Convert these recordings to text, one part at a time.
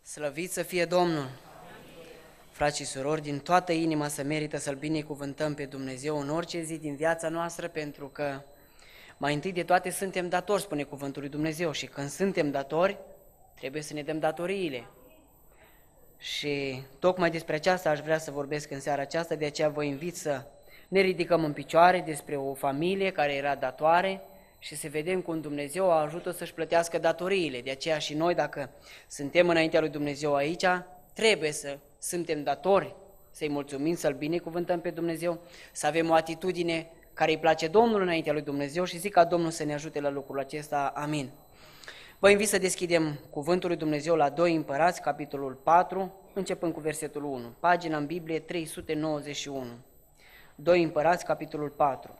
Slăvit să fie Domnul! Frați și surori, din toată inima să merită să-L binecuvântăm pe Dumnezeu în orice zi din viața noastră, pentru că mai întâi de toate suntem datori, spune cuvântul lui Dumnezeu, și când suntem datori, trebuie să ne dăm datoriile. Și tocmai despre aceasta aș vrea să vorbesc în seara aceasta, de aceea vă invit să ne ridicăm în picioare despre o familie care era datoare și să vedem cum Dumnezeu a ajutat să-și plătească datoriile. De aceea și noi, dacă suntem înaintea lui Dumnezeu aici, trebuie să suntem datori, să-i mulțumim, să-L binecuvântăm pe Dumnezeu, să avem o atitudine care îi place Domnul înaintea lui Dumnezeu și zic ca Domnul să ne ajute la lucrul acesta. Amin. Vă invit să deschidem cuvântul lui Dumnezeu la 2 Împărați, capitolul 4, începând cu versetul 1, pagina în Biblie 391. 2 Împărați, capitolul 4.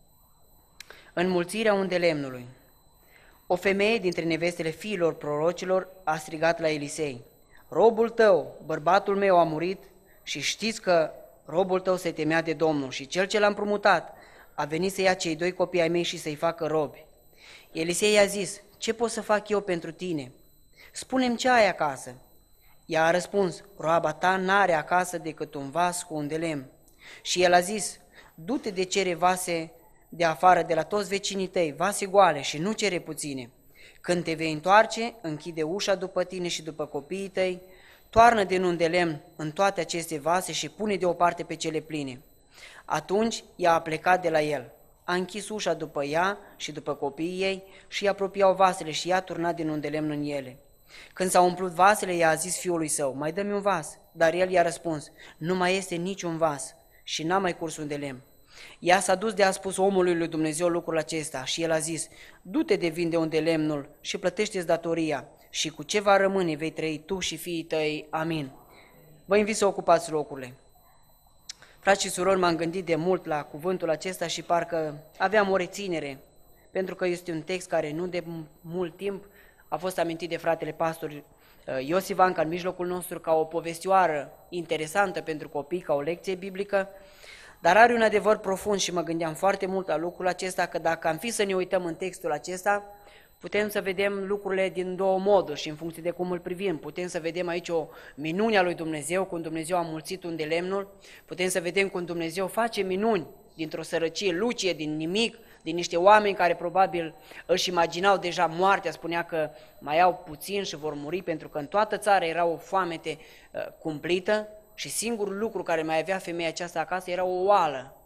Înmulțirea undelemnului. O femeie dintre nevestele fiilor prorocilor a strigat la Elisei: robul tău, bărbatul meu, a murit și știți că robul tău se temea de Domnul și cel ce l-a împrumutat a venit să ia cei 2 copii ai mei și să-i facă robi. Elisei i-a zis: ce pot să fac eu pentru tine? Spune-mi ce ai acasă. Ea a răspuns: roaba ta n-are acasă decât un vas cu un de lemn. Și el a zis: du-te de cere vase de afară de la toți vecinii tăi, vase goale și nu cere puține. Când te vei întoarce, închide ușa după tine și după copiii tăi, toarnă din un de lemn în toate aceste vase și pune deoparte pe cele pline. Atunci ea a plecat de la el. A închis ușa după ea și după copiii ei și apropiau vasele și ea turna din un de lemn în ele. Când s-au umplut vasele, ea a zis fiului său: mai dă-mi un vas. Dar el i-a răspuns: nu mai este niciun vas. Și n-a mai curs un de lemn. Ea s-a dus de a spus omului lui Dumnezeu lucrul acesta și el a zis: du-te de vinde unde lemnul și plătește-ți datoria și cu ce va rămâne vei trăi tu și fiii tăi. Amin. Vă invit să ocupați locurile. Frați și surori, m-am gândit de mult la cuvântul acesta și parcă aveam o reținere, pentru că este un text care nu de mult timp a fost amintit de fratele pastor Iosif Anca în mijlocul nostru ca o povestioară interesantă pentru copii, ca o lecție biblică, dar are un adevăr profund și mă gândeam foarte mult la lucrul acesta, că dacă am fi să ne uităm în textul acesta, putem să vedem lucrurile din două moduri și în funcție de cum îl privim. Putem să vedem aici o minune a lui Dumnezeu, cum Dumnezeu a mulțit un de lemnul, putem să vedem cum Dumnezeu face minuni dintr-o sărăcie lucie, din nimic, din niște oameni care probabil își imaginau deja moartea, spunea că mai au puțin și vor muri, pentru că în toată țara era o foamete cumplită și singurul lucru care mai avea femeia aceasta acasă era o oală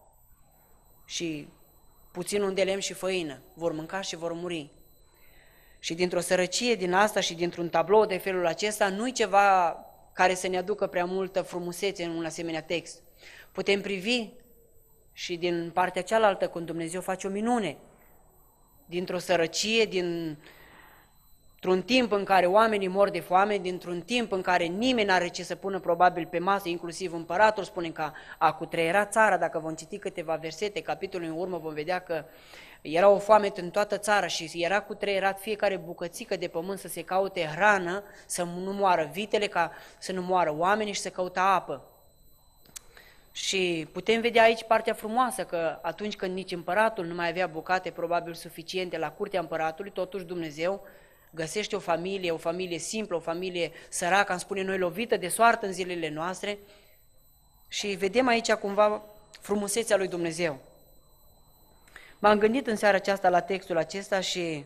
și puțin un de lemn și făină. Vor mânca și vor muri. Și dintr-o sărăcie din asta și dintr-un tablou de felul acesta, nu-i ceva care să ne aducă prea multă frumusețe în un asemenea text. Putem privi și din partea cealaltă când Dumnezeu face o minune. Dintr-o sărăcie, dintr-un timp în care oamenii mor de foame, dintr-un timp în care nimeni n-are ce să pună probabil pe masă, inclusiv împăratul, spune că a cutreierat țara. Dacă vom citi câteva versete, capitolul în urmă, vom vedea că era o foamete în toată țara și era cutreierat fiecare bucățică de pământ să se caute hrană, să nu moară vitele, ca să nu moară oamenii și să căuta apă. Și putem vedea aici partea frumoasă, că atunci când nici împăratul nu mai avea bucate probabil suficiente la curtea împăratului, totuși Dumnezeu găsește o familie simplă, o familie săracă, am spune noi, lovită de soartă în zilele noastre, și vedem aici cumva frumusețea lui Dumnezeu. M-am gândit în seara aceasta la textul acesta și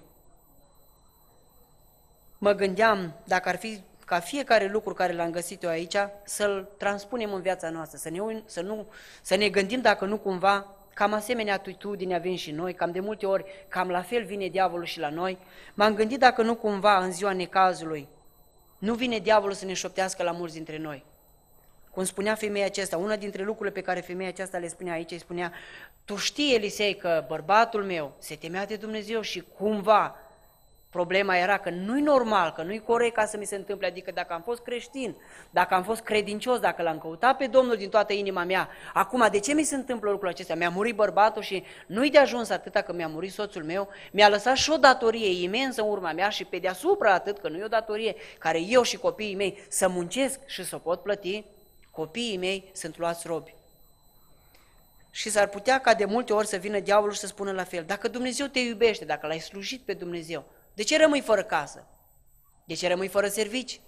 mă gândeam dacă ar fi ca fiecare lucru care l-am găsit eu aici să-l transpunem în viața noastră, să ne gândim dacă nu cumva cam asemenea atitudine avem și noi, cam de multe ori cam la fel vine diavolul și la noi. M-am gândit dacă nu cumva în ziua necazului nu vine diavolul să ne șoptească la mulți dintre noi. Cum spunea femeia aceasta, una dintre lucrurile pe care femeia aceasta le spunea aici, îi spunea: tu știi, Elisei, că bărbatul meu se temea de Dumnezeu și cumva problema era că nu-i normal, că nu-i corect ca să mi se întâmple, adică dacă am fost creștin, dacă am fost credincios, dacă l-am căutat pe Domnul din toată inima mea, acum de ce mi se întâmplă lucrul acesta? Mi-a murit bărbatul și nu-i de ajuns atâta că mi-a murit soțul meu, mi-a lăsat și o datorie imensă în urma mea și pe deasupra atât, că nu e o datorie care eu și copiii mei să muncesc și să o pot plăti, copiii mei sunt luați robi. Și s-ar putea ca de multe ori să vină diavolul și să spună la fel: dacă Dumnezeu te iubește, dacă l-ai slujit pe Dumnezeu, de ce rămâi fără casă? De ce rămâi fără servici?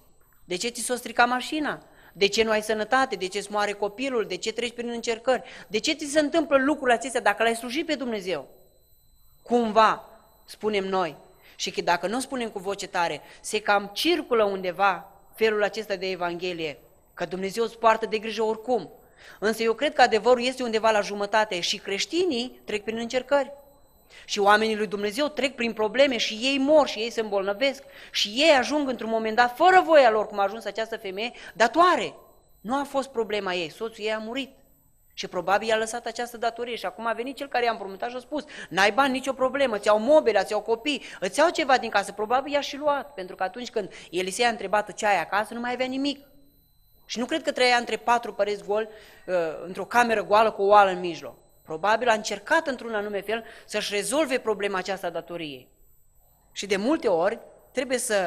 De ce ți s-o strica mașina? De ce nu ai sănătate? De ce îți moare copilul? De ce treci prin încercări? De ce ți se întâmplă lucrurile acestea dacă l-ai slujit pe Dumnezeu? Cumva, spunem noi, și că dacă nu spunem cu voce tare, se cam circulă undeva felul acesta de Evanghelie, că Dumnezeu îți poartă de grijă oricum. Însă eu cred că adevărul este undeva la jumătate și creștinii trec prin încercări. Și oamenii lui Dumnezeu trec prin probleme și ei mor și ei se îmbolnăvesc și ei ajung într-un moment dat, fără voia lor, cum a ajuns această femeie, datoare. Nu a fost problema ei, soțul ei a murit și probabil i-a lăsat această datorie și acum a venit cel care i-a împrumutat și a spus: n-ai bani, nicio problemă, ți-au mobile, ți-au copii, îți iau ceva din casă, probabil i-a și luat, pentru că atunci când Elisei a întrebat ce ai acasă, nu mai avea nimic. Și nu cred că trăia între 4 păreți goli, într-o cameră goală cu o oală în mijloc. Probabil a încercat într-un anume fel să-și rezolve problema aceasta a datoriei. Și de multe ori trebuie să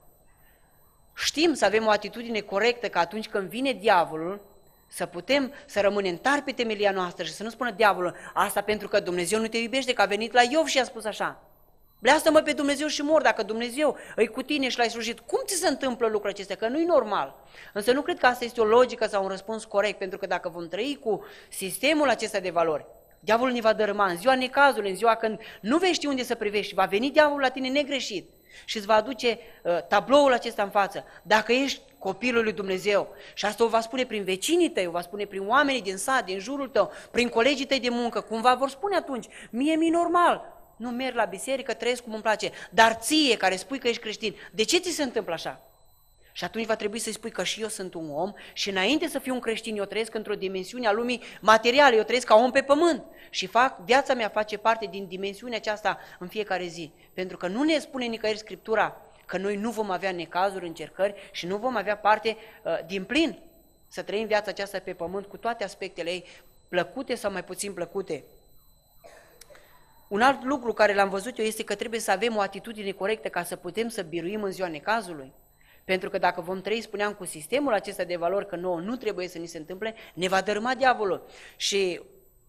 știm să avem o atitudine corectă, că atunci când vine diavolul, să putem să rămânem tari pe temelia noastră și să nu spună diavolul: asta pentru că Dumnezeu nu te iubește, că a venit la Iov și a spus așa. Bleastă-mă pe Dumnezeu și mor, dacă Dumnezeu îi cu tine și l-ai slujit. Cum ți se întâmplă lucrul acesta? Că nu-i normal. Însă nu cred că asta este o logică sau un răspuns corect, pentru că dacă vom trăi cu sistemul acesta de valori, diavolul ne va dărâma în ziua necazului, în ziua când nu vei ști unde să privești, va veni diavolul la tine negreșit și îți va aduce tabloul acesta în față. Dacă ești copilul lui Dumnezeu, și asta o va spune prin vecinii tăi, o va spune prin oamenii din sat, din jurul tău, prin colegii tăi de muncă, cumva vor spune atunci: mie mi-e normal, nu merg la biserică, trăiesc cum îmi place, dar ție care spui că ești creștin, de ce ți se întâmplă așa? Și atunci va trebui să-i spui că și eu sunt un om și înainte să fiu un creștin, eu trăiesc într-o dimensiune a lumii materiale, eu trăiesc ca om pe pământ și viața mea face parte din dimensiunea aceasta în fiecare zi. Pentru că nu ne spune nicăieri Scriptura că noi nu vom avea necazuri, încercări și nu vom avea parte din plin să trăim viața aceasta pe pământ cu toate aspectele ei, plăcute sau mai puțin plăcute. Un alt lucru care l-am văzut eu este că trebuie să avem o atitudine corectă ca să putem să biruim în ziua necazului. Pentru că dacă vom trăi, spuneam, cu sistemul acesta de valori, că nouă nu trebuie să ni se întâmple, ne va dărâma diavolul. Și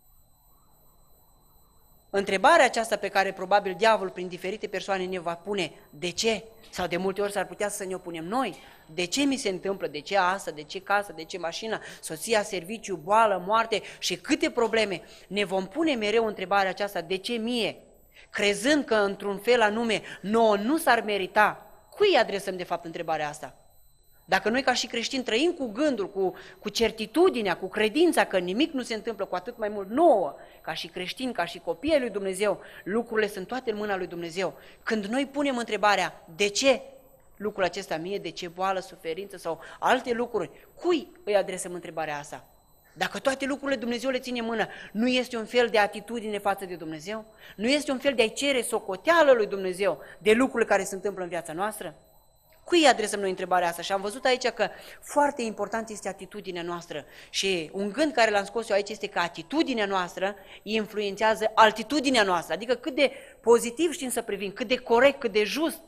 întrebarea aceasta pe care probabil diavolul prin diferite persoane ne va pune: de ce? Sau de multe ori s-ar putea să ne opunem noi. De ce mi se întâmplă? De ce asta? De ce casă? De ce mașină? Soția, serviciu, boală, moarte și câte probleme? Ne vom pune mereu întrebarea aceasta: de ce mie? Crezând că într-un fel anume nouă nu s-ar merita. Cui îi adresăm de fapt întrebarea asta? Dacă noi ca și creștini trăim cu gândul, cu certitudinea, cu credința că nimic nu se întâmplă, cu atât mai mult nouă, ca și creștini, ca și copii ai lui Dumnezeu, lucrurile sunt toate în mâna lui Dumnezeu. Când noi punem întrebarea: de ce lucrul acesta mie, de ce boală, suferință sau alte lucruri, cui îi adresăm întrebarea asta? Dacă toate lucrurile Dumnezeu le ține în mână, nu este un fel de atitudine față de Dumnezeu? Nu este un fel de a-i cere socoteală lui Dumnezeu de lucrurile care se întâmplă în viața noastră? Cui îi adresăm noi întrebarea asta? Și am văzut aici că foarte important este atitudinea noastră. Și un gând care l-am scos eu aici este că atitudinea noastră influențează altitudinea noastră. Adică cât de pozitiv știm să privim, cât de corect, cât de just,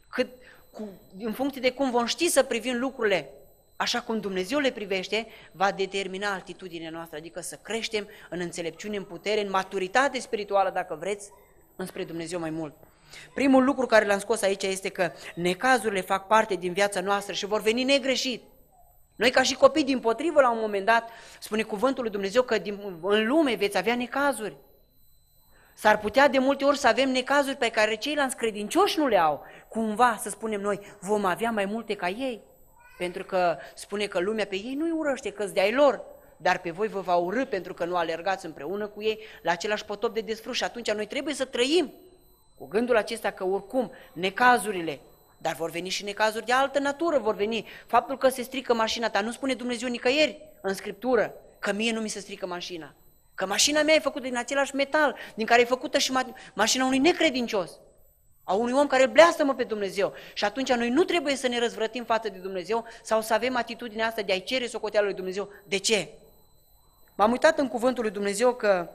în funcție de cum vom ști să privim lucrurile așa cum Dumnezeu le privește, va determina altitudinea noastră, adică să creștem în înțelepciune, în putere, în maturitate spirituală, dacă vreți, înspre Dumnezeu mai mult. Primul lucru care l-am scos aici este că necazurile fac parte din viața noastră și vor veni negreșit. Noi ca și copii, dimpotrivă, la un moment dat, spune cuvântul lui Dumnezeu că în lume veți avea necazuri. S-ar putea de multe ori să avem necazuri pe care ceilalți credincioși nu le au. Cumva, să spunem noi, vom avea mai multe ca ei. Pentru că spune că lumea pe ei nu-i urăște, că-s de-ai lor, dar pe voi vă va urâ pentru că nu alergați împreună cu ei la același potop de desfrâș. Și atunci noi trebuie să trăim cu gândul acesta că oricum necazurile, dar vor veni și necazuri de altă natură, vor veni. Faptul că se strică mașina ta, nu spune Dumnezeu nicăieri în Scriptură că mie nu mi se strică mașina. Că mașina mea e făcută din același metal, din care e făcută și mașina unui necredincios, a unui om care bleastă-mă pe Dumnezeu. Și atunci noi nu trebuie să ne răzvrătim față de Dumnezeu sau să avem atitudinea asta de a-i cere socoteala lui Dumnezeu. De ce? M-am uitat în cuvântul lui Dumnezeu că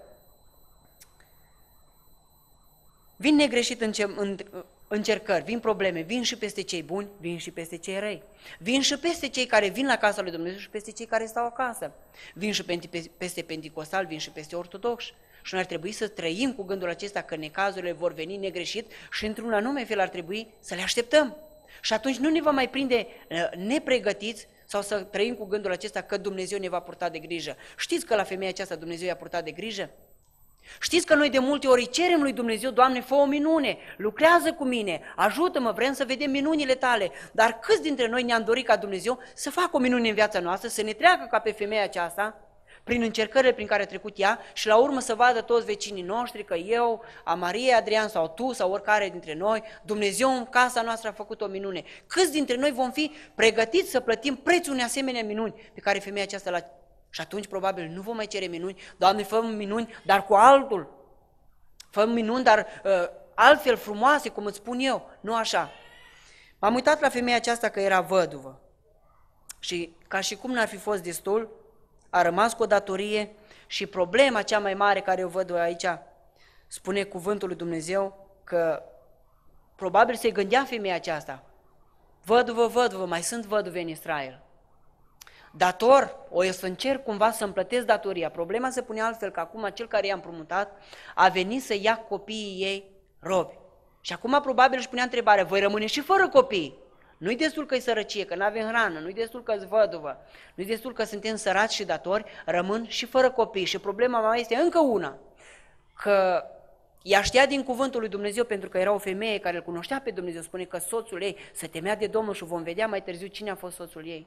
vin negreșit încercări, vin probleme, vin și peste cei buni, vin și peste cei răi. Vin și peste cei care vin la casa lui Dumnezeu și peste cei care stau acasă. Vin și peste penticostal, vin și peste ortodoxi. Și noi ar trebui să trăim cu gândul acesta că necazurile vor veni negreșit și într-un anume fel ar trebui să le așteptăm. Și atunci nu ne va mai prinde nepregătiți sau să trăim cu gândul acesta că Dumnezeu ne va purta de grijă. Știți că la femeia aceasta Dumnezeu i-a purtat de grijă? Știți că noi de multe ori cerem lui Dumnezeu, Doamne, fă o minune, lucrează cu mine, ajută-mă, vrem să vedem minunile tale. Dar câți dintre noi ne-am dorit ca Dumnezeu să facă o minune în viața noastră, să ne treacă ca pe femeia aceasta, prin încercările prin care a trecut ea și la urmă să vadă toți vecinii noștri că eu, a Mariei Adrian sau tu sau oricare dintre noi, Dumnezeu în casa noastră a făcut o minune. Câți dintre noi vom fi pregătiți să plătim prețul unei asemenea minuni pe care femeia aceasta l-a. Și atunci probabil nu vom mai cere minuni, Doamne, fă minuni, dar cu altul. Fă minuni, dar altfel frumoase, cum îți spun eu, nu așa. M-am uitat la femeia aceasta că era văduvă și ca și cum n-ar fi fost destul, a rămas cu o datorie și problema cea mai mare care o văd eu aici, spune cuvântul lui Dumnezeu că probabil se gândea femeia aceasta, văduvă, mai sunt văduve în Israel. Dator, o eu să încerc cumva să-mi plătesc datoria. Problema se pune altfel, că acum cel care i-a împrumutat a venit să ia copiii ei robi. Și acum probabil își punea întrebarea, voi rămâne și fără copii? Nu-i destul că e sărăcie, că n-avem hrană, nu-i destul că-s văduvă, nu-i destul că suntem săraci și datori, rămân și fără copii. Și problema mea este încă una, că ea știa din cuvântul lui Dumnezeu, pentru că era o femeie care îl cunoștea pe Dumnezeu, spune că soțul ei se temea de Domnul și vom vedea mai târziu cine a fost soțul ei.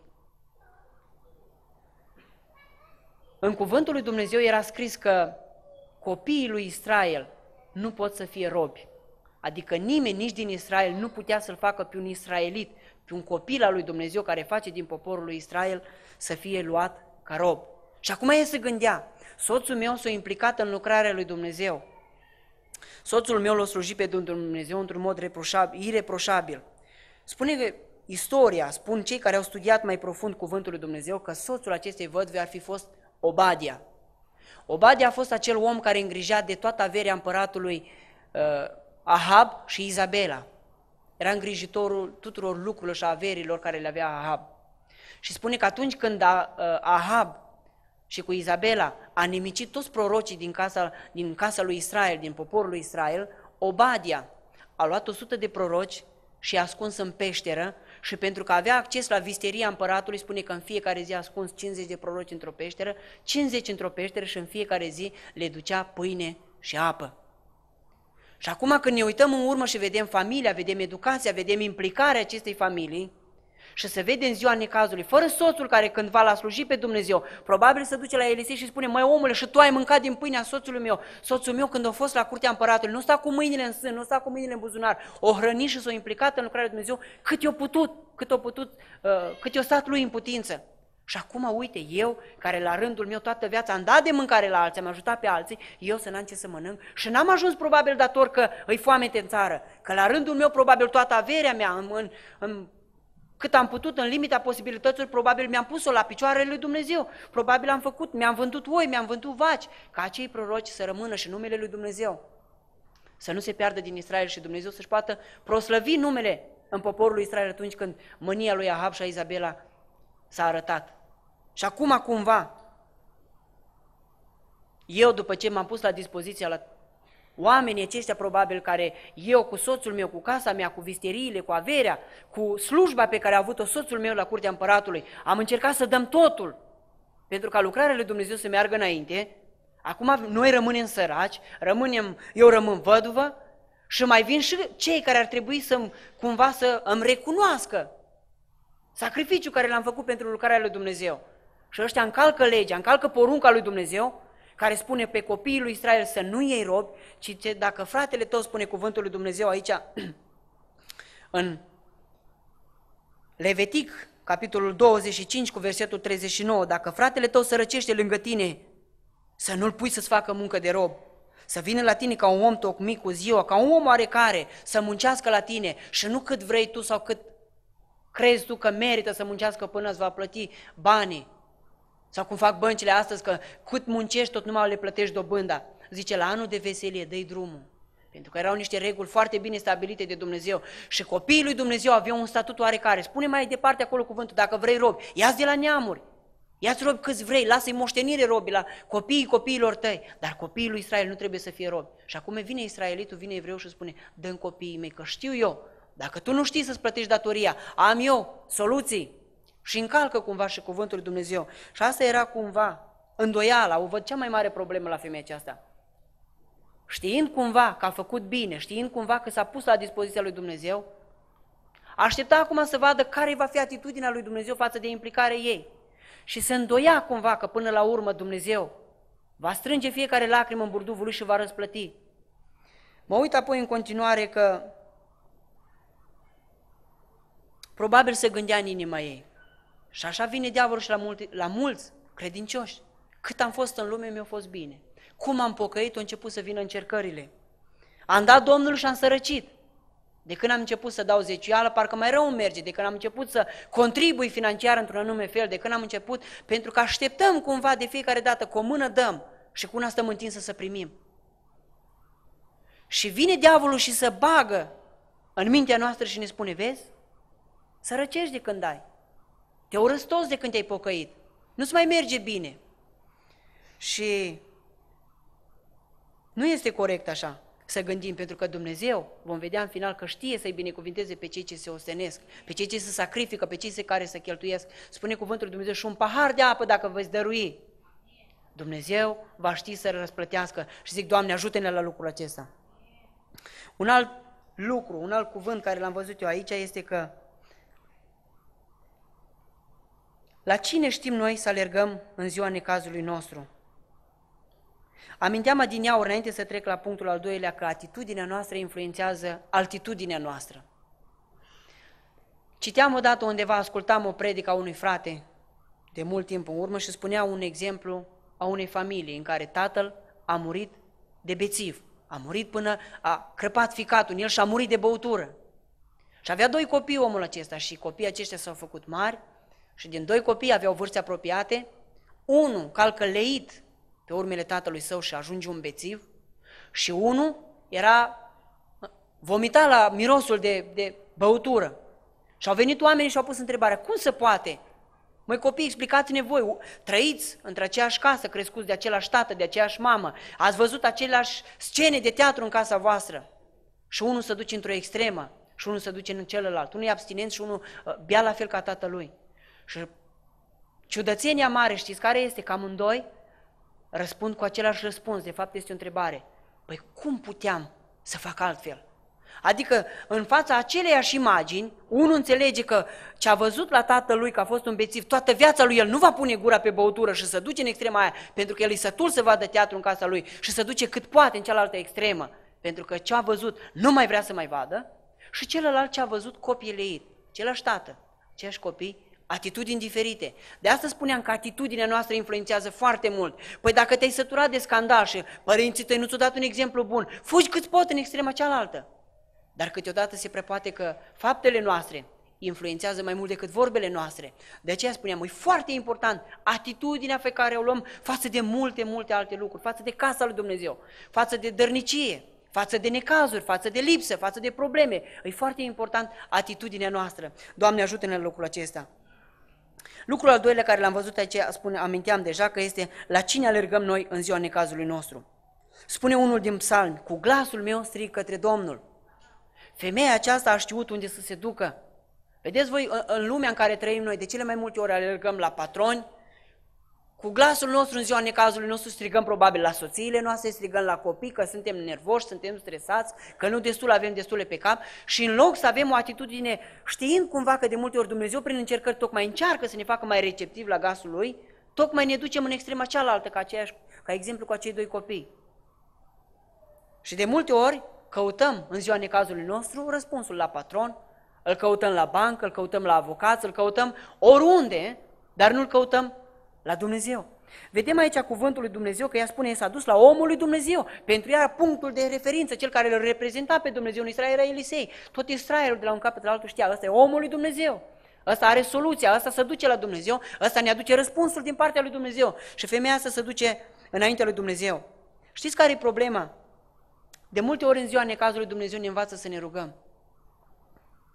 În cuvântul lui Dumnezeu era scris că copiii lui Israel nu pot să fie robi. Adică nimeni nici din Israel nu putea să-l facă pe un israelit, pe un copil al lui Dumnezeu care face din poporul lui Israel să fie luat ca rob. Și acum el se gândea, soțul meu s-a implicat în lucrarea lui Dumnezeu. Soțul meu l-a slujit pe Dumnezeu într-un mod ireproșabil. Spune că istoria, spun cei care au studiat mai profund cuvântul lui Dumnezeu, că soțul acestei văduve ar fi fost Obadia. Obadia a fost acel om care îngrija de toată averea împăratului Ahab și Izabela. Era îngrijitorul tuturor lucrurilor și averilor care le avea Ahab. Și spune că atunci când Ahab și cu Izabela a nimicit toți prorocii din casa lui Israel, din poporul lui Israel, Obadia a luat 100 de proroci și i-a ascuns în peșteră și pentru că avea acces la visteria împăratului, spune că în fiecare zi a ascuns 50 de proroci într-o peșteră, 50 într-o peșteră și în fiecare zi le ducea pâine și apă. Și acum când ne uităm în urmă și vedem familia, vedem educația, vedem implicarea acestei familii și se vede în ziua necazului, fără soțul care cândva l-a slujit pe Dumnezeu, probabil se duce la Elisei și spune, măi omule, și tu ai mâncat din pâinea soțului meu. Soțul meu când a fost la curtea împăratului, nu sta cu mâinile în sân, nu sta cu mâinile în buzunar, o hrăni și s-a implicat în lucrarea lui Dumnezeu cât i-a stat lui în putință. Și acum, uite, eu, care la rândul meu toată viața am dat de mâncare la alții, am ajutat pe alții, eu să n-am ce să mănânc și n-am ajuns probabil dator că îi foamete în țară, că la rândul meu probabil toată averea mea, cât am putut, în limita posibilităților, probabil mi-am pus-o la picioarele lui Dumnezeu, probabil mi-am vândut oi, mi-am vândut vaci, ca acei proroci să rămână și numele lui Dumnezeu, să nu se piardă din Israel și Dumnezeu să-și poată proslăvi numele în poporul lui Israel atunci când mânia lui Ahab și a Izabela s-a arătat. Și acum cumva, eu după ce m-am pus la dispoziția la oamenii aceștia probabil care eu cu soțul meu, cu casa mea, cu visteriile, cu averea, cu slujba pe care a avut-o soțul meu la curtea împăratului, am încercat să dăm totul pentru ca lucrarea lui Dumnezeu să meargă înainte. Acum noi rămânem săraci, eu rămân văduvă și mai vin și cei care ar trebui cumva să îmi recunoască sacrificiul care l-am făcut pentru lucrarea lui Dumnezeu. Și ăștia încalcă legea, încalcă porunca lui Dumnezeu, care spune pe copiii lui Israel să nu iei robi, ci dacă fratele tău, spune cuvântul lui Dumnezeu aici, în Levitic, capitolul 25, cu versetul 39, dacă fratele tău sărăcește lângă tine, să nu-l pui să-ți facă muncă de rob, să vină la tine ca un om tocmit cu ziua, ca un om oarecare, să muncească la tine și nu cât vrei tu sau cât crezi tu că merită să muncească până îți va plăti banii. Sau cum fac băncile astăzi, că cât muncești, tot numai le plătești dobânda. Zice, la anul de veselie, dă-i drumul. Pentru că erau niște reguli foarte bine stabilite de Dumnezeu. Și copiii lui Dumnezeu aveau un statut oarecare. Spune mai departe acolo cuvântul, dacă vrei robi, ia-ți de la neamuri. Ia-ți robi câți vrei, lasă-i moștenire robi la copiilor tăi. Dar copiii lui Israel nu trebuie să fie robi. Și acum vine israelitul, vine evreu și spune, dă-mi copiii mei, că știu eu Dacă tu nu știi să-ți plătești datoria, am eu soluții. Și încalcă cumva și cuvântul lui Dumnezeu. Și asta era cumva îndoiala, o văd cea mai mare problemă la femeia aceasta. Știind cumva că a făcut bine, știind cumva că s-a pus la dispoziția lui Dumnezeu, aștepta acum să vadă care va fi atitudinea lui Dumnezeu față de implicarea ei. Și se îndoia cumva că până la urmă Dumnezeu va strânge fiecare lacrimă în burduvul lui și va răsplăti. Mă uit apoi în continuare că probabil se gândea în inima ei. Și așa vine diavolul și la mulți credincioși. Cât am fost în lume, mi-a fost bine. Cum am pocăit, au început să vină încercările. Am dat Domnul și am sărăcit. De când am început să dau zeciuială, parcă mai rău îmi merge. De când am început să contribui financiar într-un anume fel, de când am început, pentru că așteptăm cumva de fiecare dată, cu o mână dăm și cu una stăm întinsă să primim. Și vine diavolul și să bagă în mintea noastră și ne spune, vezi, sărăcești de când ai. Te urăsc toți de când te-ai pocăit. Nu-ți mai merge bine. Și nu este corect așa să gândim, pentru că Dumnezeu, vom vedea în final că știe să-i binecuvinteze pe cei ce se ostenesc, pe cei ce se sacrifică, pe cei care se cheltuiesc. Spune cuvântul lui Dumnezeu, și un pahar de apă dacă veți dărui, Dumnezeu va ști să răsplătească. Și zic, Doamne, ajută-ne la lucrul acesta. Un alt lucru, un alt cuvânt care l-am văzut eu aici este că la cine știm noi să alergăm în ziua necazului nostru? Aminteam adineauri, înainte să trec la punctul al doilea, că atitudinea noastră influențează altitudinea noastră. Citeam odată undeva, ascultam o predică a unui frate de mult timp în urmă și spunea un exemplu a unei familii în care tatăl a murit de bețiv. A murit până a crăpat ficatul în el și a murit de băutură. Și avea 2 copii omul acesta și copiii aceștia s-au făcut mari și din 2 copii aveau vârste apropiate. Unul calcă leit pe urmele tatălui său și ajunge un bețiv și unul vomita la mirosul de băutură. Și au venit oamenii și au pus întrebarea, cum se poate? Măi copii, explicați-ne voi, trăiți între aceeași casă, crescuți de același tată, de aceeași mamă, ați văzut aceleași scene de teatru în casa voastră și unul se duce într-o extremă și unul se duce în celălalt, unul e abstinent și unul bea la fel ca tatălui. Și ciudățenia mare, știți care este? Că amândoi răspund cu același răspuns, de fapt este o întrebare. Păi cum puteam să fac altfel? Adică în fața aceleiași imagini, unul înțelege că ce a văzut la tatălui că a fost un bețiv, toată viața lui el nu va pune gura pe băutură și să duce în extrema aia, pentru că el e sătul să vadă teatru în casa lui și să duce cât poate în cealaltă extremă, pentru că ce a văzut nu mai vrea să mai vadă, și celălalt ce a văzut copiile ei, același tată, aceiași copii, atitudini diferite. De asta spuneam că atitudinea noastră influențează foarte mult. Păi dacă te-ai săturat de scandal și părinții tăi nu ți-au dat un exemplu bun, fugi cât pot în extrema cealaltă. Dar câteodată se prepoate că faptele noastre influențează mai mult decât vorbele noastre. De aceea spuneam, e foarte important atitudinea pe care o luăm față de multe alte lucruri, față de casa lui Dumnezeu, față de dărnicie, față de necazuri, față de lipsă, față de probleme. E foarte important atitudinea noastră. Doamne, ajută-ne la lucrul acesta. Lucrul al doilea care l-am văzut aici, aminteam deja, că este la cine alergăm noi în ziua necazului nostru. Spune unul din psalmi, cu glasul meu strig către Domnul. Femeia aceasta a știut unde să se ducă. Vedeți voi, în lumea în care trăim noi, de cele mai multe ori alergăm la patroni, cu glasul nostru în ziua necazului nostru strigăm probabil la soțiile noastre, strigăm la copii că suntem nervoși, suntem stresați, că nu destul avem destule pe cap și în loc să avem o atitudine, știind cumva că de multe ori Dumnezeu prin încercări tocmai încearcă să ne facă mai receptivi la glasul Lui, tocmai ne ducem în extrema cealaltă, ca exemplu cu acei 2 copii. Și de multe ori căutăm în ziua necazului nostru răspunsul la patron, îl căutăm la bancă, îl căutăm la avocați, îl căutăm oriunde, dar nu îl căutăm la Dumnezeu. Vedem aici cuvântul lui Dumnezeu că ea spune, s-a dus la omul lui Dumnezeu. Pentru ea punctul de referință, cel care îl reprezenta pe Dumnezeu în Israel era Elisei. Tot Israelul de la un capăt la altul știa, ăsta e omul lui Dumnezeu. Ăsta are soluția, ăsta se duce la Dumnezeu, ăsta ne aduce răspunsul din partea lui Dumnezeu. Și femeia asta se duce înaintea lui Dumnezeu. Știți care e problema? De multe ori în ziua necazului Dumnezeu ne învață să ne rugăm.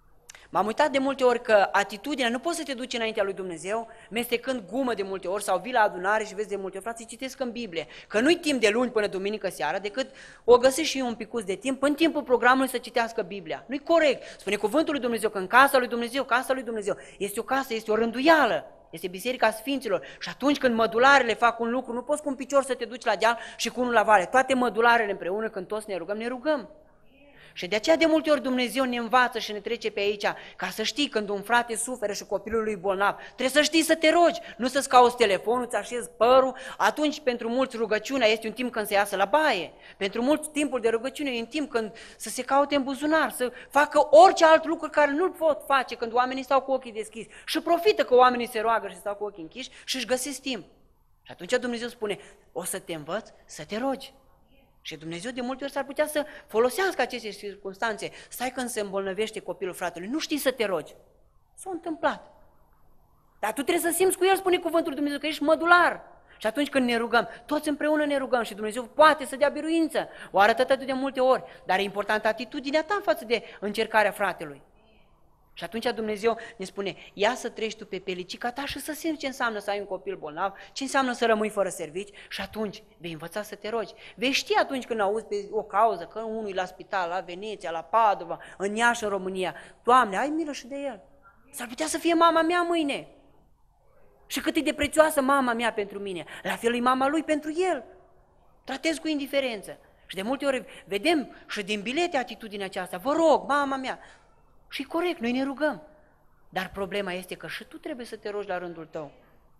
M-am uitat de multe ori că atitudinea, nu poți să te duci înaintea lui Dumnezeu, mestecând gumă de multe ori, sau vii la adunare și vezi de multe ori, frații, citesc în Biblie, că nu-i timp de luni până duminică seara, decât o găsești și eu un picuț de timp, în timpul programului să citească Biblia. Nu-i corect. Spune cuvântul lui Dumnezeu că în casa lui Dumnezeu, este o casă, este o rânduială, este Biserica Sfinților. Și atunci când mădularele fac un lucru, nu poți cu un picior să te duci la deal și cu unul la vale. Toate mădularele împreună, când toți ne rugăm. Și de aceea de multe ori Dumnezeu ne învață și ne trece pe aici, ca să știi când un frate suferă și copilul lui bolnav, trebuie să știi să te rogi, nu să-ți cauți telefonul, îți așezi părul. Atunci pentru mulți rugăciunea este un timp când se iasă la baie, pentru mulți timpul de rugăciune e un timp când să se caute în buzunar, să facă orice alt lucru care nu-l pot face când oamenii stau cu ochii deschiși și profită că oamenii se roagă și stau cu ochii închiși și își găsesc timp. Și atunci Dumnezeu spune, o să te învăț să te rogi. Și Dumnezeu de multe ori s-ar putea să folosească aceste circunstanțe. Stai când se îmbolnăvește copilul fratelui, nu știi să te rogi. S-a întâmplat. Dar tu trebuie să simți cu el, spune cuvântul lui Dumnezeu, că ești mădular. Și atunci când ne rugăm, toți împreună ne rugăm și Dumnezeu poate să dea biruință. O arătă atât de multe ori, dar e importantă atitudinea ta față de încercarea fratelui. Și atunci Dumnezeu ne spune, ia să treci tu pe pelicica ta și să simți ce înseamnă să ai un copil bolnav, ce înseamnă să rămâi fără servici și atunci vei învăța să te rogi. Vei ști atunci când auzi pe o cauză, că unul e la spital, la Veneția, la Padova, în Iași, în România, Doamne, ai milă și de el. S-ar putea să fie mama mea mâine. Și cât e de prețioasă mama mea pentru mine, la fel e mama lui pentru el. Tratez cu indiferență. Și de multe ori vedem și din bilete atitudinea aceasta, vă rog, mama mea. Și corect, noi ne rugăm, dar problema este că și tu trebuie să te rogi la rândul tău.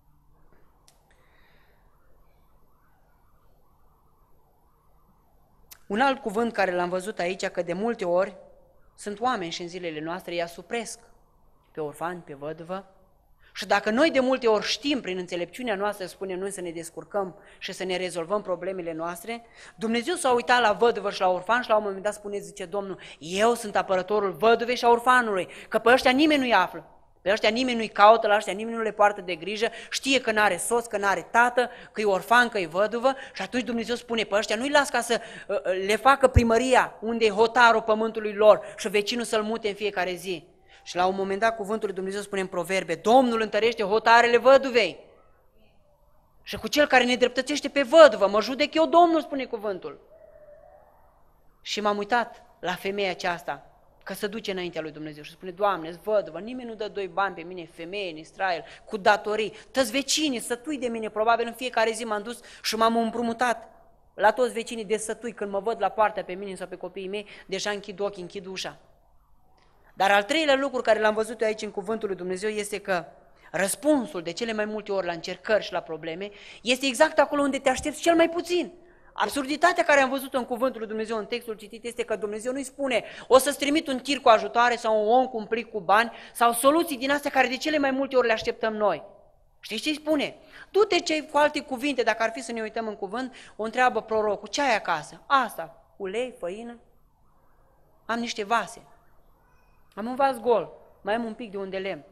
Un alt cuvânt care l-am văzut aici, că de multe ori sunt oameni și în zilele noastre îi asupresc pe orfani, pe văduvă. Și dacă noi de multe ori știm prin înțelepciunea noastră, spunem noi, să ne descurcăm și să ne rezolvăm problemele noastre, Dumnezeu s-a uitat la văduvă și la orfan și la un moment dat spune, zice Domnul, eu sunt apărătorul văduvei și a orfanului, că pe ăștia nimeni nu-i află, pe ăștia nimeni nu-i caută, la ăștia nimeni nu le poartă de grijă, știe că n-are soț, că n-are tată, că e orfan, că e văduvă și atunci Dumnezeu spune, pe ăștia nu-i las ca să le facă primăria unde e hotarul pământului lor și vecinul să-l mute în fiecare zi. Și la un moment dat cuvântul lui Dumnezeu spune în Proverbe, Domnul întărește hotarele văduvei. Și cu cel care ne dreptățește pe văduvă, mă judec eu, Domnul, spune cuvântul. Și m-am uitat la femeia aceasta, că se duce înaintea lui Dumnezeu și spune, Doamne, văduvă, nimeni nu dă 2 bani pe mine, femeie în Israel, cu datorii, toți vecinii sătui de mine, probabil în fiecare zi m-am dus și m-am împrumutat la toți vecinii de sătui, când mă văd la poartă pe mine sau pe copiii mei, deja închid ochii, închid ușa. Dar al treilea lucru care l-am văzut eu aici în cuvântul lui Dumnezeu este că răspunsul de cele mai multe ori la încercări și la probleme este exact acolo unde te aștepți cel mai puțin. Absurditatea care am văzut-o în cuvântul lui Dumnezeu, în textul citit, este că Dumnezeu nu-i spune o să-ți trimit un tir cu ajutoare sau un om cu un plic cu bani sau soluții din astea care de cele mai multe ori le așteptăm noi. Știți ce îi spune? Du-te, ce cu alte cuvinte, dacă ar fi să ne uităm în cuvânt, o întreabă prorocul, ce ai acasă? Asta, ulei, făină, am niște vase. Am un vas gol, mai am un pic de un de lemn.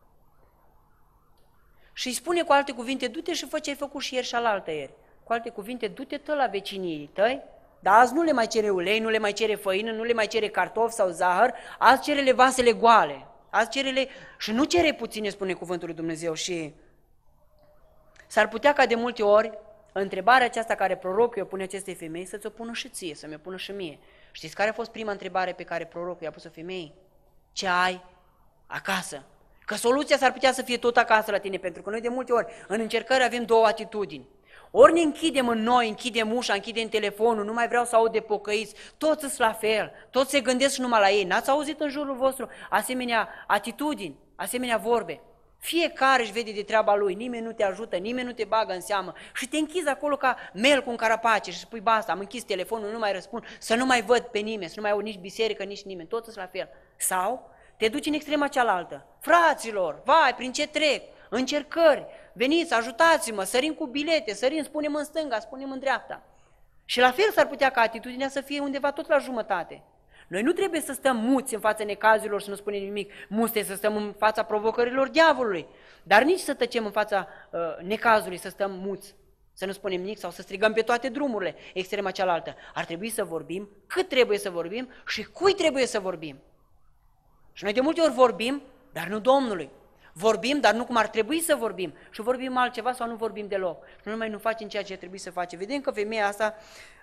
Și îi spune cu alte cuvinte, du-te și fă ce ai făcut și ieri și alaltă ieri. Cu alte cuvinte, du-te tă la vecinii tăi, dar azi nu le mai cere ulei, nu le mai cere făină, nu le mai cere cartofi sau zahăr, azi cere-le vasele goale. Azi cere-le și nu cere puține, spune cuvântul lui Dumnezeu. Și s-ar putea ca de multe ori întrebarea aceasta care prorocul i-o pune acestei femei să ți-o pună și ție, să mi-o pună și mie. Știți care a fost prima întrebare pe care prorocul i-a pus-o femeii? Ce ai acasă? Că soluția s-ar putea să fie tot acasă la tine, pentru că noi de multe ori în încercări avem 2 atitudini. Ori ne închidem în noi, închidem ușa, închidem telefonul, nu mai vreau să aud de pocăiți, toți sunt la fel, toți se gândesc numai la ei. N-ați auzit în jurul vostru asemenea atitudini, asemenea vorbe? Fiecare își vede de treaba lui, nimeni nu te ajută, nimeni nu te bagă în seamă și te închizi acolo ca mel cu un carapace și spui, basta, am închis telefonul, nu mai răspund, să nu mai văd pe nimeni, să nu mai aud nici biserică, nici nimeni, toți sunt la fel. Sau te duci în extrema cealaltă. Fraților, vai, prin ce trec? Încercări, veniți, ajutați-mă, sărim cu bilete, sărim, spunem în stânga, spunem în dreapta. Și la fel s-ar putea ca atitudinea să fie undeva tot la jumătate. Noi nu trebuie să stăm muți în fața necazurilor și nu spunem nimic, muste să stăm în fața provocărilor diavolului, dar nici să tăcem în fața necazului, să stăm muți, să nu spunem nimic sau să strigăm pe toate drumurile, extrema cealaltă. Ar trebui să vorbim cât trebuie să vorbim și cui trebuie să vorbim. Și noi de multe ori vorbim, dar nu Domnului. Vorbim, dar nu cum ar trebui să vorbim. Și vorbim altceva sau nu vorbim deloc. Și numai nu facem ceea ce trebuie să facem. Vedem că femeia asta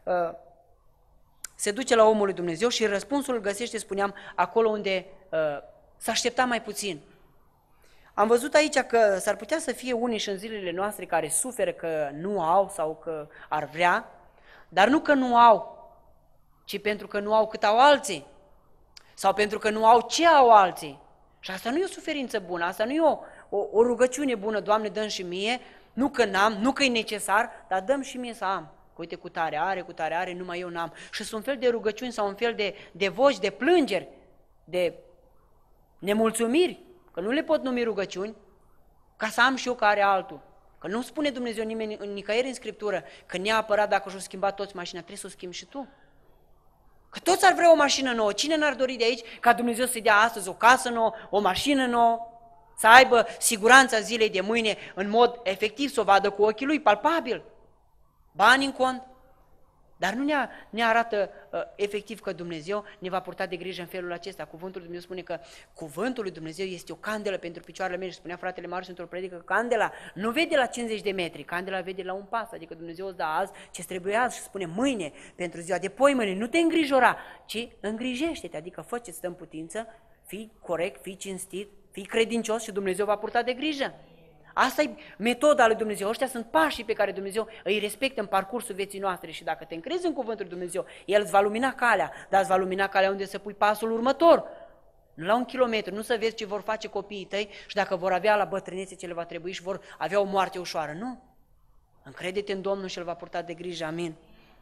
se duce la omul lui Dumnezeu și răspunsul îl găsește, spuneam, acolo unde s-a aștepta mai puțin. Am văzut aici că s-ar putea să fie unii și în zilele noastre care suferă că nu au sau că ar vrea, dar nu că nu au, ci pentru că nu au cât au alții. Sau pentru că nu au ce au alții. Și asta nu e o suferință bună, asta nu e o rugăciune bună, Doamne, dă-mi și mie, nu că n-am, nu că e necesar, dar dă-mi și mie să am. Că uite, cu tare are, numai eu n-am. Și sunt un fel de rugăciuni sau un fel de voci, de plângeri, de nemulțumiri, că nu le pot numi rugăciuni, ca să am și eu care altul. Că nu spune Dumnezeu nimeni, nicăieri în Scriptură că neapărat dacă și-o schimba toți mașina, trebuie să o schimbi și tu. Că toți ar vrea o mașină nouă. Cine n-ar dori de aici ca Dumnezeu să-i dea astăzi o casă nouă, o mașină nouă, să aibă siguranța zilei de mâine în mod efectiv, să o vadă cu ochii lui, palpabil, bani în cont. Dar nu ne arată efectiv că Dumnezeu ne va purta de grijă în felul acesta. Cuvântul lui Dumnezeu spune că cuvântul lui Dumnezeu este o candelă pentru picioarele mele. Și spunea fratele Marius într-o predică că candela nu vede la 50 de metri, candela vede la un pas. Adică Dumnezeu îți dă azi ce trebuie azi și spune mâine, pentru ziua de poimâine, nu te îngrijora, ci îngrijește-te, adică fă ce stă în putință, fii corect, fii cinstit, fii credincios și Dumnezeu va purta de grijă. Asta e metoda lui Dumnezeu, ăștia sunt pașii pe care Dumnezeu îi respectă în parcursul vieții noastre și dacă te încrezi în cuvântul lui Dumnezeu, El îți va lumina calea, dar îți va lumina calea unde să pui pasul următor. Nu la 1 kilometru, nu să vezi ce vor face copiii tăi și dacă vor avea la bătrânețe ce le va trebui și vor avea o moarte ușoară, nu. Încrede-te în Domnul și El va purta de grijă, amin.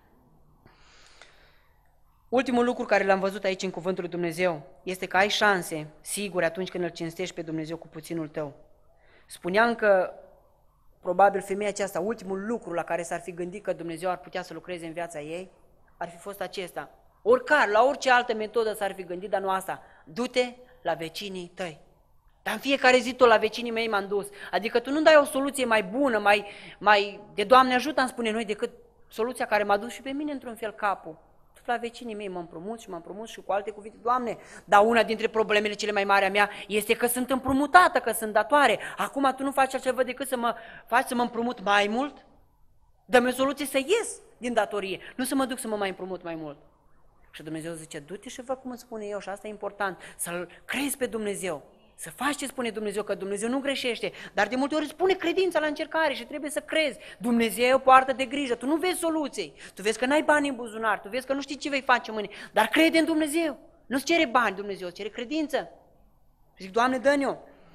Ultimul lucru care l-am văzut aici în cuvântul lui Dumnezeu este că ai șanse sigure atunci când îl cinstești pe Dumnezeu cu puținul tău. Spuneam că probabil femeia aceasta, ultimul lucru la care s-ar fi gândit că Dumnezeu ar putea să lucreze în viața ei, ar fi fost acesta. Oricare, la orice altă metodă s-ar fi gândit, dar nu asta. Du-te la vecinii tăi. Dar în fiecare zi tot la vecinii mei m-am dus. Adică tu nu dai o soluție mai bună, mai de Doamne ajută, îmi spune noi, decât soluția care m-a dus și pe mine într-un fel capul. La vecinii mei mă împrumut și cu alte cuvinte, Doamne, dar una dintre problemele cele mai mari a mea este că sunt împrumutată, că sunt datoare. Acum tu nu faci altceva decât să mă faci să mă împrumut mai mult? Dă-mi o soluție să ies din datorie, nu să mă duc să mă mai împrumut mai mult. Și Dumnezeu zice, du-te și fă cum îți spune eu și asta e important, să-L crezi pe Dumnezeu. Să faci ce spune Dumnezeu, că Dumnezeu nu greșește, dar de multe ori îți pune credința la încercare și trebuie să crezi. Dumnezeu poartă de grijă, tu nu vezi soluții, tu vezi că n-ai bani în buzunar, tu vezi că nu știi ce vei face mâine, dar crede în Dumnezeu. Nu-ți cere bani Dumnezeu, îți cere credință. Zic, Doamne, dă-ne-o.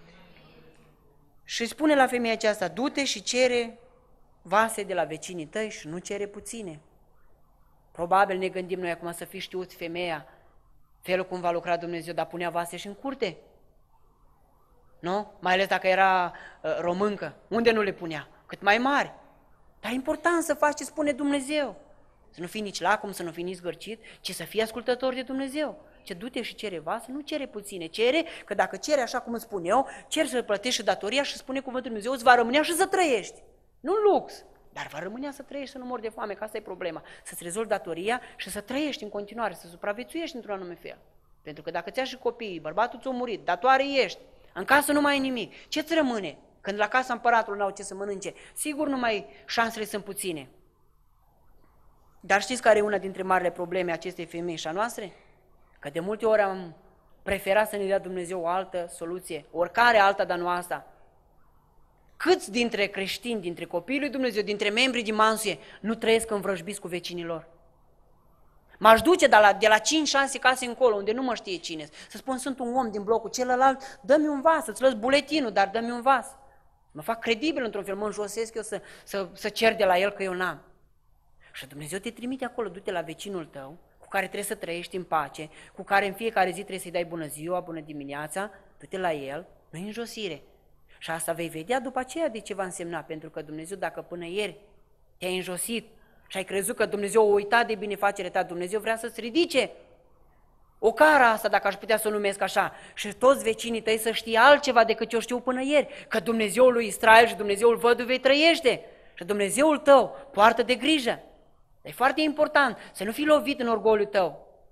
Și spune la femeia aceasta, du-te și cere vase de la vecinii tăi și nu cere puține. Probabil ne gândim noi acum să fi știut femeia felul cum va lucra Dumnezeu, dar punea vase și în curte. Nu? Mai ales dacă era româncă. Unde nu le punea? Cât mai mari. Dar e important să faci ce spune Dumnezeu. Să nu fii nici lacom, să nu fii nici zgârcit, ci să fii ascultător de Dumnezeu. Ce du-te și cere vase, nu cere puține. Cere că dacă cere așa cum îți spun eu, ceri să plătești și datoria și spune cuvântul Dumnezeu, îți va rămânea și să trăiești. Nu lux, dar va rămânea să trăiești, să nu mori de foame, că asta e problema. Să-ți rezolvi datoria și să trăiești în continuare, să supraviețuiești într-un anume fel. Pentru că dacă ți-a și copiii, bărbatul ți-a murit, datoare ești, în casă nu mai ai nimic. Ce-ți rămâne? Când la casa împăratului n-au ce să mănânce, sigur numai șansele sunt puține. Dar știți care e una dintre marile probleme acestei femei și a noastre? Că de multe ori am preferat să ne dea Dumnezeu o altă soluție, oricare alta, dar nu asta. Câți dintre creștini, dintre copiii lui Dumnezeu, dintre membrii din mansuie, nu trăiesc învrăjbiți cu vecinii lor? M-aș duce de la 5-6 case încolo, unde nu mă știe cine, să spun, sunt un om din blocul celălalt, dă-mi un vas, să-ți lăs buletinul, dar dă-mi un vas. Mă fac credibil într-un fel, mă înjosesc eu să cer de la el că eu n-am. Și Dumnezeu te trimite acolo, du-te la vecinul tău, cu care trebuie să trăiești în pace, cu care în fiecare zi trebuie să-i dai bună ziua, bună dimineața, du-te la el, nu-i înjosire. Și asta vei vedea după aceea de ce va însemna, pentru că Dumnezeu, dacă până ieri te-ai înjosit și ai crezut că Dumnezeu a uitat de binefacere ta, Dumnezeu vrea să-ți ridice o cara asta, dacă aș putea să o numesc așa, și toți vecinii tăi să știe altceva decât ce o știu până ieri, că Dumnezeul lui Israel și Dumnezeul văduvei trăiește și Dumnezeul tău poartă de grijă. E foarte important să nu fii lovit în orgoliul tău,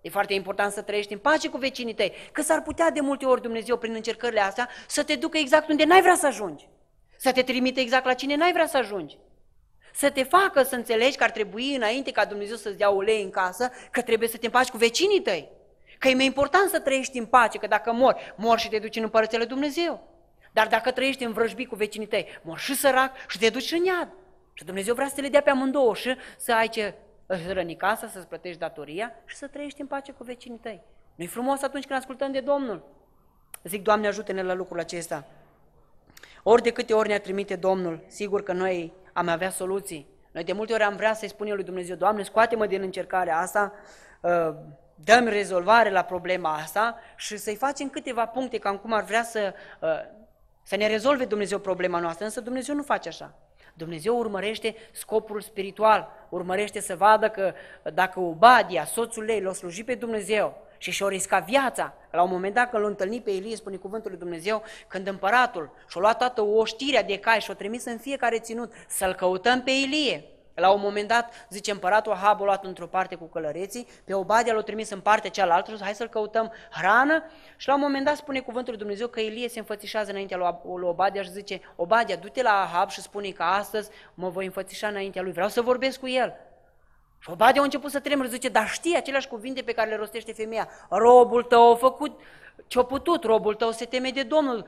E foarte important să trăiești în pace cu vecinii tăi, că s-ar putea de multe ori Dumnezeu prin încercările astea să te ducă exact unde n-ai vrea să ajungi, să te trimite exact la cine n-ai vrea să ajungi, să te facă să înțelegi că ar trebui înainte ca Dumnezeu să-ți dea ulei în casă, că trebuie să te împaci cu vecinii tăi, că e mai important să trăiești în pace, că dacă mori și te duci în împărăția lui Dumnezeu. Dar dacă trăiești în vrăjbii cu vecinii tăi, mori și sărac și te duci în iad. Și Dumnezeu vrea să te le dea pe amândouă și să ai ce hrăni casa, să-ți plătești datoria și să trăiești în pace cu vecinii tăi. Nu-i frumos atunci când ascultăm de Domnul? Zic, Doamne, ajută-ne la lucrul acesta. Ori de câte ori ne trimite Domnul, sigur că noi am avea soluții. Noi de multe ori am vrea să-i spunem lui Dumnezeu, Doamne, scoate-mă din încercarea asta, dă-mi rezolvare la problema asta și să-i facem câteva puncte cam cum ar vrea să ne rezolve Dumnezeu problema noastră, însă Dumnezeu nu face așa. Dumnezeu urmărește scopul spiritual, urmărește să vadă că dacă Obadia, soțul ei, l-a slujit pe Dumnezeu și și-a riscat viața, la un moment dat când l-a întâlnit pe Ilie, spune cuvântul lui Dumnezeu, când împăratul și-a luat toată oștirea de cai și o trimis în fiecare ținut să-l căutăm pe Ilie. La un moment dat, zice împăratul Ahab, a luat într-o parte cu călăreții, pe Obadia l-a trimis în partea cealaltă, hai să-l căutăm hrană și la un moment dat spune cuvântul lui Dumnezeu că Ilie se înfățișează înaintea lui Obadia și zice, Obadia, du-te la Ahab și spune că astăzi mă voi înfățișa înaintea lui, vreau să vorbesc cu el. Și Obadia a început să tremure, zice, dar știi aceleași cuvinte pe care le rostește femeia, robul tău a făcut ce-a putut, robul tău se teme de Domnul,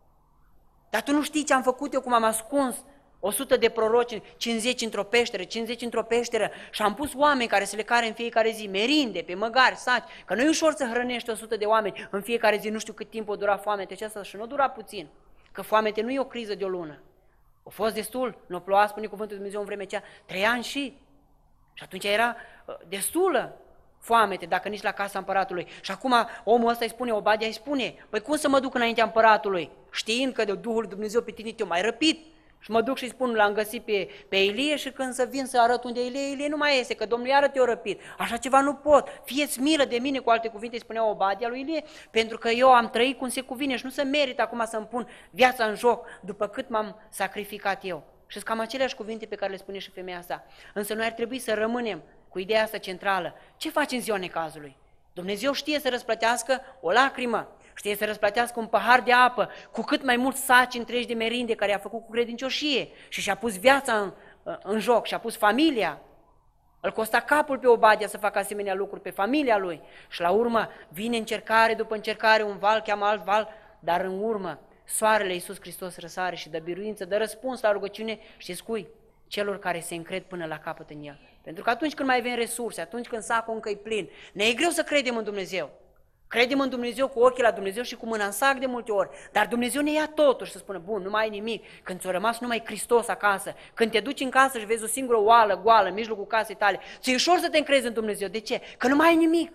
dar tu nu știi ce am făcut eu, cum am ascuns 100 de proroci, 50 într-o peșteră, 50 într-o peșteră și am pus oameni care să le care în fiecare zi, merinde, pe măgari, saci, că nu e ușor să hrănești 100 de oameni în fiecare zi, nu știu cât timp o dura foamete aceasta și nu dura puțin, că foamete nu e o criză de o lună. A fost destul, nu ploua, spune cuvântul lui Dumnezeu în vremea aceea, 3 ani și atunci era destulă foamete, dacă nici la casa împăratului. Și acum omul ăsta îi spune, Obadia îi spune, păi cum să mă duc înaintea împăratului, știind că de Duhul lui Dumnezeu pe tine te-o mai răpit? Și mă duc și spun, l-am găsit pe Ilie și când să vin să arăt unde Ilie, Ilie nu mai este, că Domnul iară te-o răpit. Așa ceva nu pot. Fie-ți milă de mine, cu alte cuvinte, îi spunea Obadia lui Ilie, pentru că eu am trăit cum se cuvine și nu se merită acum să-mi pun viața în joc după cât m-am sacrificat eu. Și sunt cam aceleași cuvinte pe care le spune și femeia asta. Însă noi ar trebui să rămânem cu ideea asta centrală. Ce faci în ziua necazului? Dumnezeu știe să răsplătească o lacrimă, știe să răsplătească un pahar de apă, cu cât mai mulți saci întregi de merinde care a făcut cu credincioșie și și-a pus viața în joc, și-a pus familia. Îl costa capul pe Obadia să facă asemenea lucruri pe familia lui și la urmă vine încercare după încercare, un val cheamă alt val, dar în urmă soarele Iisus Hristos răsare și dă biruință, dă răspuns la rugăciune, știți cui? Celor care se încred până la capăt în El. Pentru că atunci când mai avem resurse, atunci când sacul încă e plin, ne e greu să credem în Dumnezeu. Credem în Dumnezeu cu ochii la Dumnezeu și cu mâna în sac de multe ori, dar Dumnezeu ne ia totuși să spună, bun, nu mai ai nimic, când ți-a rămas numai Hristos acasă, când te duci în casă și vezi o singură oală goală în mijlocul casei tale, ți-e ușor să te încrezi în Dumnezeu. De ce? Că nu mai ai nimic.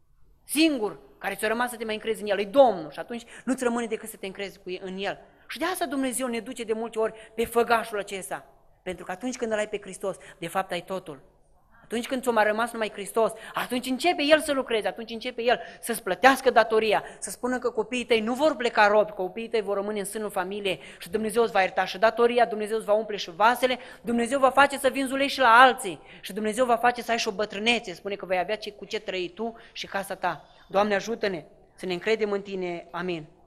Singur care ți-a rămas să te mai încrezi în El, e Domnul și atunci nu-ți rămâne decât să te încrezi în El. Și de asta Dumnezeu ne duce de multe ori pe făgașul acesta, pentru că atunci când îl ai pe Hristos, de fapt ai totul. Atunci când ți-a mai rămas numai Hristos, atunci începe El să lucreze, atunci începe El să-ți plătească datoria, să spună că copiii tăi nu vor pleca robi, că copiii tăi vor rămâne în sânul familiei și Dumnezeu îți va ierta și datoria, Dumnezeu îți va umple și vasele, Dumnezeu va face să vinzi ulei și la alții și Dumnezeu va face să ai și o bătrânețe, spune că vei avea cu ce trăi tu și casa ta. Doamne, ajută-ne să ne încredem în Tine. Amin.